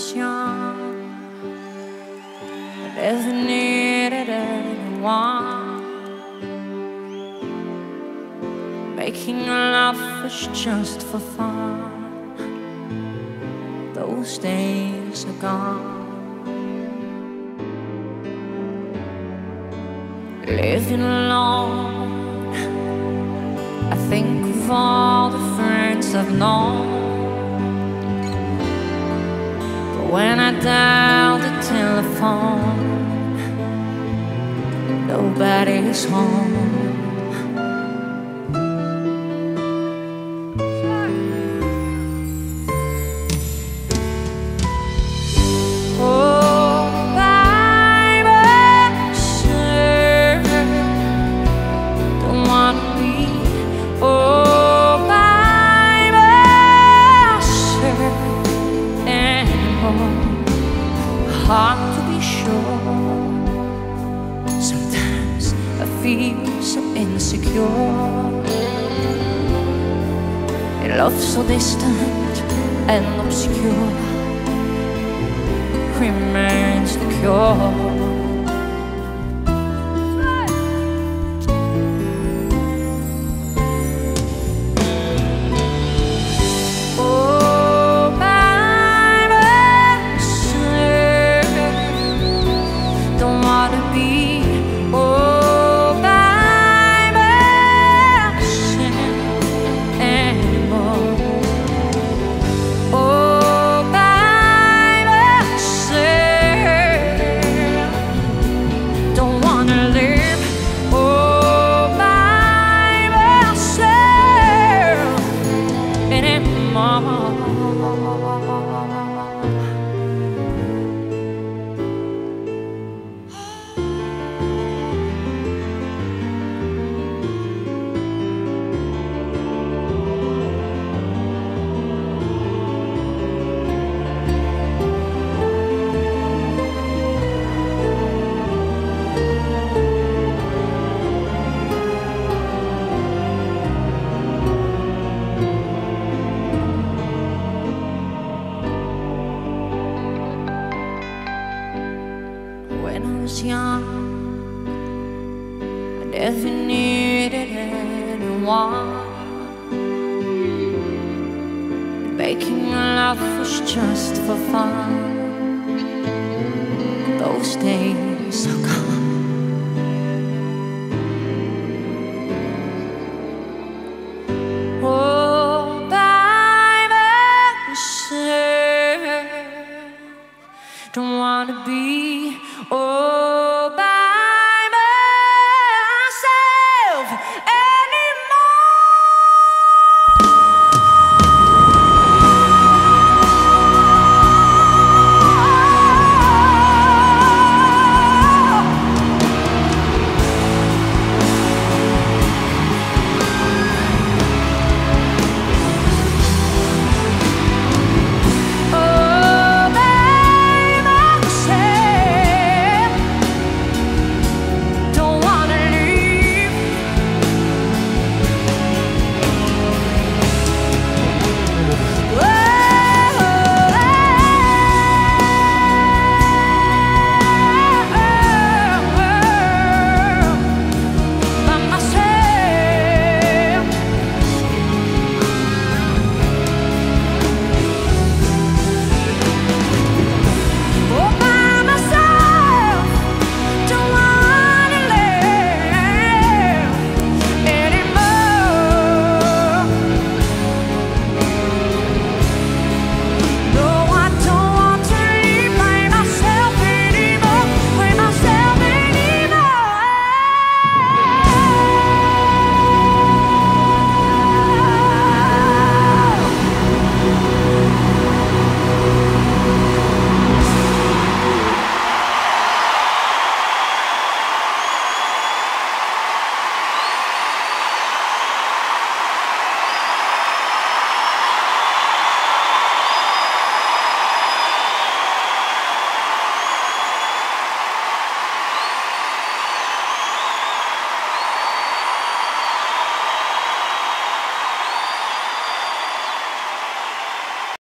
was young, I never needed anyone. Making love was just for fun. Those days are gone. Living alone, I think of all the friends I've known. But when I dial the telephone, nobody's home. Hard to be sure. Sometimes I feel so insecure. A love so distant and obscure remains the cure. When I was young, I never needed anyone. Making love was just for fun. Those days are gone.